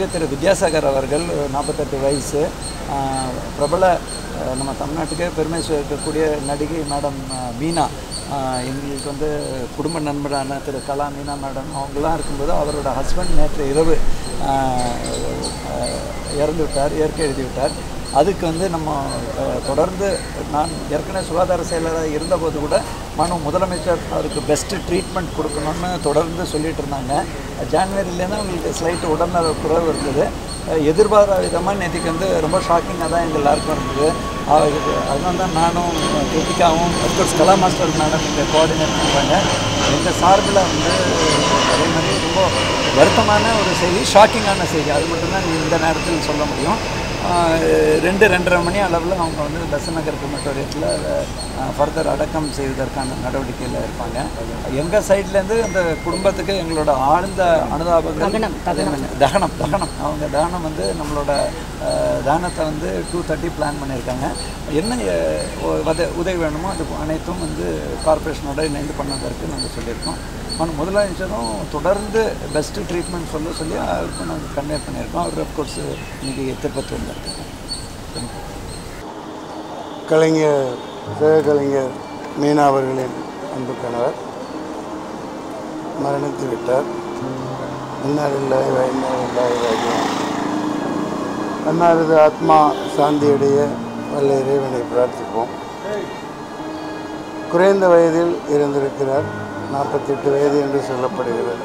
திரு வித்யாசாகர் அவர்கள் 48 வயசு பிரபல நம்ம தமிழ்நாட்டுக்கே பெருமை சேர்க்கக்கூடிய நடிகை மேடம் மீனா எங்களுக்கு வந்து குடும்ப நண்பரான திரு கலா மீனா மேடம் அவங்களாம் இருக்கும்போது அவரோட ஹஸ்பண்ட் நேற்று இரவு இறந்து விட்டார், இயற்கை எழுதி விட்டார். அதுக்கு வந்து நம்ம தொடர்ந்து நான் ஏற்கனவே சுகாதார செயலராக இருந்தபோது கூட முதலமைச்சர் அவருக்கு பெஸ்ட்டு ட்ரீட்மெண்ட் கொடுக்கணும்னு தொடர்ந்து சொல்லிகிட்டு இருந்தாங்க. ஜான்வரியிலேருந்து அவங்களுக்கு ஸ்லைட்டு உடல்நல குறைவு இருந்தது. எதிர்பாராத விதமாக நேற்றுக்கு வந்து ரொம்ப ஷாக்கிங்காக தான் எங்கள் எல்லாருக்கும் இருந்தது. அதனால தான் நானும் கிருத்திகாவும் அஃப்கோர்ஸ் கலா மாஸ்டர் மேடம் இங்கே கோஆர்டினேட் பண்ணுறாங்க. எங்கள் சார்பில் வந்து அதே மாதிரி ரொம்ப வருத்தமான ஒரு செய்தி, ஷாக்கிங்கான செய்தி, அது மட்டும்தான் இந்த நேரத்தில் சொல்ல முடியும். 2-2:30 மணி அளவில் அவங்க வந்து பெசநகர் கிரிமட்டோரியத்தில் ஃபர்தர் அடக்கம் செய்வதற்கான நடவடிக்கையில் இருப்பாங்க. எங்கள் சைட்லேருந்து அந்த குடும்பத்துக்கு எங்களோட ஆழ்ந்த அனுதாபங்கள். தகனம் அவங்க தகனம் வந்து நம்மளோட தானத்தை வந்து 2:30 பிளான் பண்ணியிருக்காங்க. என்ன உதவி வேணுமோ அது அனைத்தும் வந்து கார்பரேஷனோட இணைந்து பண்ணதற்கு நாங்கள் சொல்லியிருக்கோம். முதலமைச்சரும் தொடர்ந்து பெஸ்ட்டு ட்ரீட்மெண்ட் சொல்லி அவருக்கு நாங்கள் கன்வே பண்ணியிருக்கோம். அவர் அஃப்கோர்ஸ் இன்றைக்கி திருப்பத்தூரில் இருக்காங்க. கலைஞர் மீனா அவர்களின் அன்பு கணவர் மரணித்து விட்டார். அன்னாரது ஆத்மா சாந்தியுடைய வல்ல இறைவனை பிரார்த்திப்போம். குறைந்த வயதில் இருந்திருக்கிறார். 48 வயது என்று சொல்லப்படுகிறது.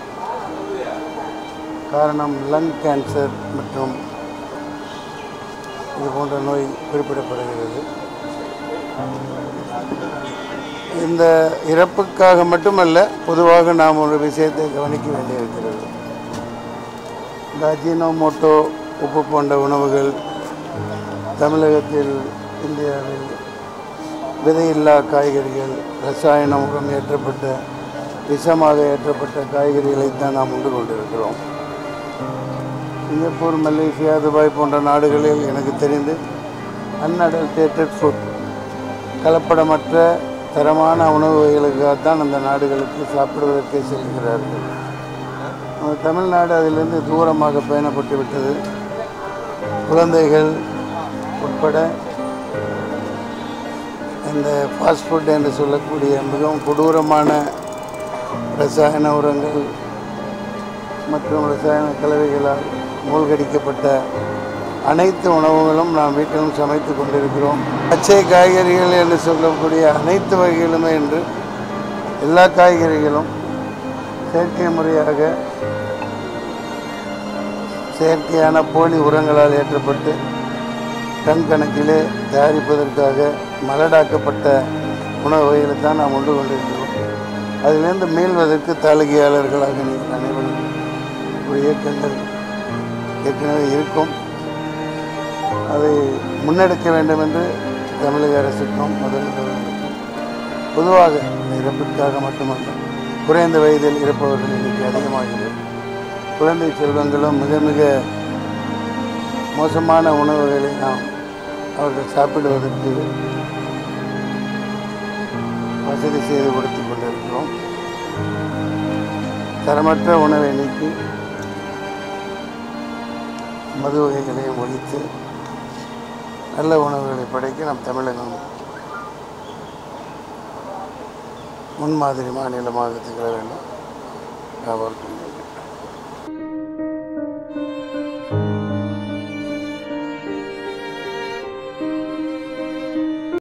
காரணம் லங் கேன்சர் மற்றும் இது போன்ற நோய் குறிப்பிடப்படுகிறது. இந்த இறப்புக்காக மட்டுமல்ல, பொதுவாக நாம் ஒரு விஷயத்தை கவனிக்க வேண்டியிருக்கிறது. இந்த அஜினோமோட்டோ உப்பு போன்ற உணவுகள் தமிழகத்தில், இந்தியாவில் விதையில்லா காய்கறிகள், ரசாயன உரம் ஏற்றப்பட்ட விஷமாக ஏற்றப்பட்ட காய்கறிகளைத்தான் நாம் உண்டு கொண்டிருக்கிறோம். சிங்கப்பூர், மலேசியா, துபாய் போன்ற நாடுகளில் எனக்கு தெரிந்து அன்அடல்டேட்டட் ஃபுட், கலப்படமற்ற தரமான உணவு வகைகளுக்காகத்தான் அந்த நாடுகளுக்கு சாப்பிடுவதற்கே செல்கிறார்கள். நம்ம தமிழ்நாடு அதிலிருந்து தூரமாக பயணப்பட்டு விட்டது. குழந்தைகள் உட்பட இந்த ஃபாஸ்ட் ஃபுட் என்று சொல்லக்கூடிய மிகவும் கொடூரமான ரசாயன உரங்கள் மற்றும் ரசாயன கலவைகளால் மூழ்கடிக்கப்பட்ட அனைத்து உணவுகளும் நாம் வீட்டிலும் சமைத்து கொண்டிருக்கிறோம். பச்சை காய்கறிகள் என்று சொல்லக்கூடிய அனைத்து வகைகளுமே என்று எல்லா காய்கறிகளும் செயற்கை முறையாக செயற்கையான போலி உரங்களால் ஏற்றப்பட்டு டன் கணக்கிலே தயாரிப்பதற்காக மலடாக்கப்பட்ட உணவு வகைகளை தான் நாம் உண்டு கொண்டிருக்கிறோம். அதிலிருந்து மீள்வதற்கு தாளிகையாளர்களாக நீங்கள் அனைவரும் ஒரு இயக்கங்கள் ஏற்கனவே இருக்கும். அதை முன்னெடுக்க வேண்டும் என்று தமிழக அரசுக்கும் முதல்வர்களுக்கும் பொதுவாக இந்த இறப்பிற்காக மட்டுமல்ல, குறைந்த வயதில் இருப்பவர்கள் இன்றைக்கு அதிகமாகிறது. குழந்தை செல்வங்களும் மிக மிக மோசமான உணவுகளை நாம் அவர்கள் சாப்பிடுவதற்கு வசதி செய்து கொடுத்து கொண்டிருக்கிறோம். தரமற்ற உணவை நீக்கி மது வகைகளையும் ஒழித்து நல்ல உணவுகளை படைக்க நம் தமிழகம் முன்மாதிரி மாநிலமாக திகழ வேண்டும்.